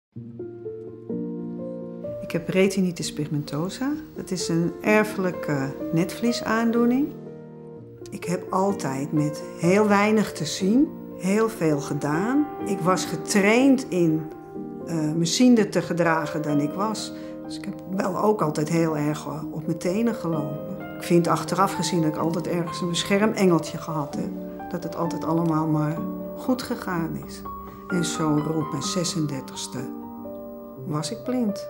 Ik heb retinitis pigmentosa. Dat is een erfelijke netvliesaandoening. Ik heb altijd met heel weinig te zien heel veel gedaan. Ik was getraind in me ziender te gedragen dan ik was. Dus ik heb wel ook altijd heel erg op mijn tenen gelopen. Ik vind achteraf gezien dat ik altijd ergens een beschermengeltje gehad heb. Dat het altijd allemaal maar goed gegaan is. En zo rond mijn 36e was ik blind.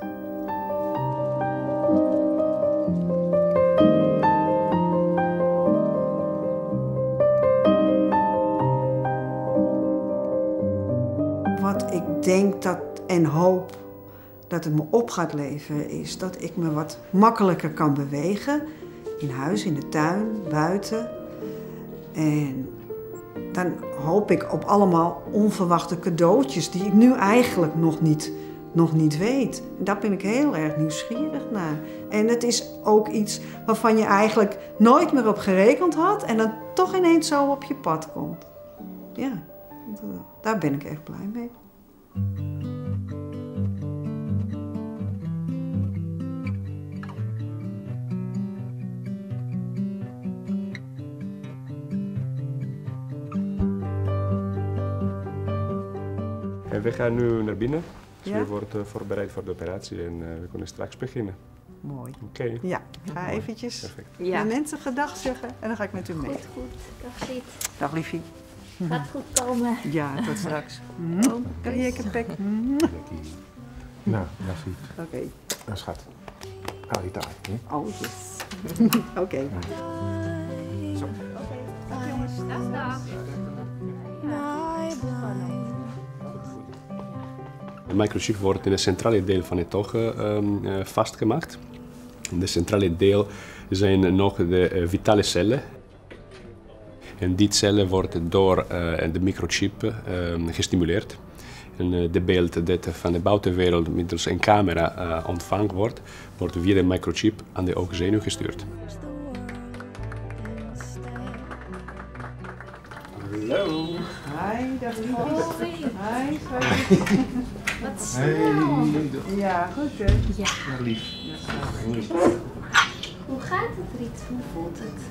Wat ik denk dat en hoop dat het me op gaat leveren is dat ik me wat makkelijker kan bewegen. In huis, in de tuin, buiten. En dan hoop ik op allemaal onverwachte cadeautjes die ik nu eigenlijk nog niet weet. En daar ben ik heel erg nieuwsgierig naar. En het is ook iets waarvan je eigenlijk nooit meer op gerekend had en dan toch ineens zo op je pad komt. Ja, daar ben ik echt blij mee. En we gaan nu naar binnen. Dus Ja? we worden voorbereid voor de operatie en we kunnen straks beginnen. Mooi. Oké. Ja, ik ga eventjes Perfect. de mensen gedag zeggen en dan ga ik met u mee. Goed, goed. Dag Siet. Dag liefie. Gaat goed komen. Ja, tot straks. Kan je een pek? Nou, dat zie ik. Oké. Nou, schat. Hou je taai, hè? Oh, yes. Oké. Zo. Dag jongens. Dag. De microchip wordt in het centrale deel van het oog vastgemaakt. In het centrale deel zijn nog de vitale cellen. En die cellen worden door de microchip gestimuleerd. En de beeld dat van de buitenwereld middels een camera ontvangen wordt, wordt via de microchip aan de oogzenuw gestuurd. Hallo. Hi, dag liefie. Hoi. Hi, Wat snel. ja, goed hè? Ja. Lief. Hoe gaat het, Riet? Hoe voelt het?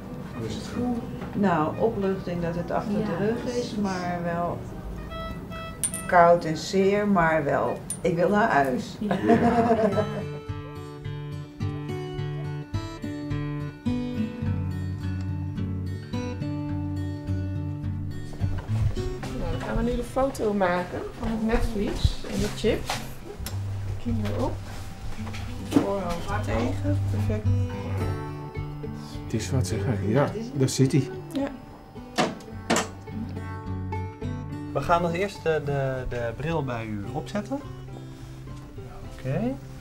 Nou, opluchting dat het achter Ja, de rug is, precies. maar wel koud en zeer, maar wel, ik wil naar huis. Ja. Nou, dan gaan we nu de foto maken van het netvlies en de chip. Kiem erop. Voorhand tegen. Perfect. Het is wat zeg. Ja, daar zit hij. Ja. We gaan als eerste de bril bij u opzetten. Oké.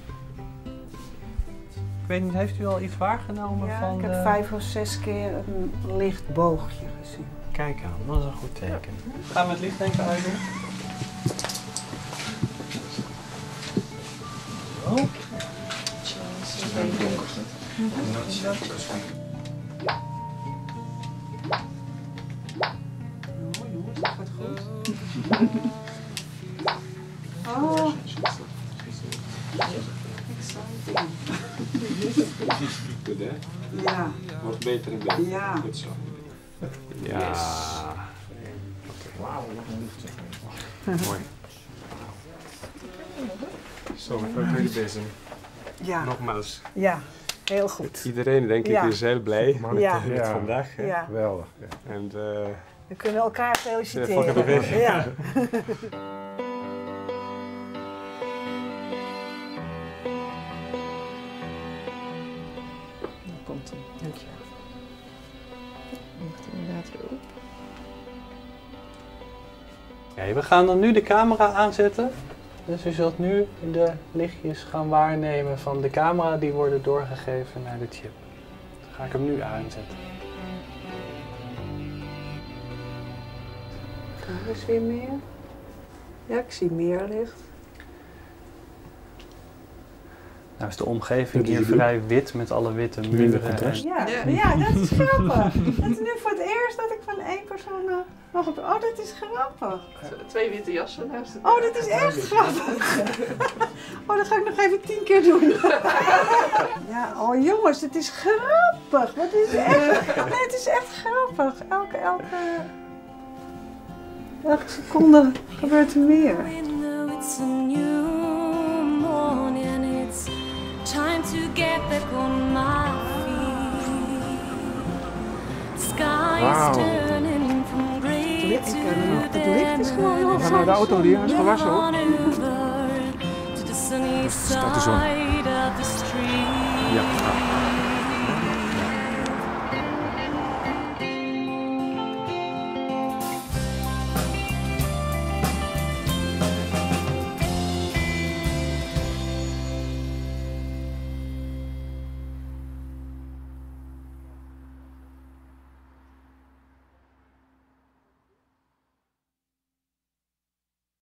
Ik weet niet, heeft u al iets waargenomen Ja, van ik heb de... 5 of 6 keer een licht boogje gezien. Kijk aan, dat is een goed teken. Gaan we het licht even uitdoen? Zo. Oh jongens, dat gaat goed. Oh. Exciting. Goed hè? Ja, Wordt beter en beter. ja. Goed zo. Ja. Wauw, wat een licht. Mooi. Zo, mevrouw Tweede Bezem. Ja, Nogmaals. ja, heel goed. Iedereen denk ik Ja. is heel blij Ja. met vandaag. Hè? Ja, Geweldig. Ja. En we kunnen elkaar volgende feliciteren. week. Ja. Dan komt hij. Dankjewel. Ligt inderdaad erop. Oké, we gaan dan nu de camera aanzetten. Dus u zult nu de lichtjes gaan waarnemen van de camera die worden doorgegeven naar de chip. Dan ga ik hem nu aanzetten. Er is weer meer. Ja, ik zie meer licht. Nou is de omgeving Wat is hier het? vrij wit met alle witte Minder muren. contrast. Ja, ja, dat is grappig. Dat is nu voor het eerst dat ik van één persoon naar Oh, dit is grappig. 2 witte jassen naast elkaar. Oh, dit is echt grappig. Oh, dat ga ik nog even 10 keer doen. Ja, oh jongens, het is grappig. Wat is echt? Nee, het is echt grappig. Elke seconde gebeurt er meer. It's a new morning, it's time to get back on my feet. Sky is turning from grey to Het licht is gewoon al We gaan naar de auto, die is gewassen hoor. to the sunny Staat de zon. side of the street. Ja.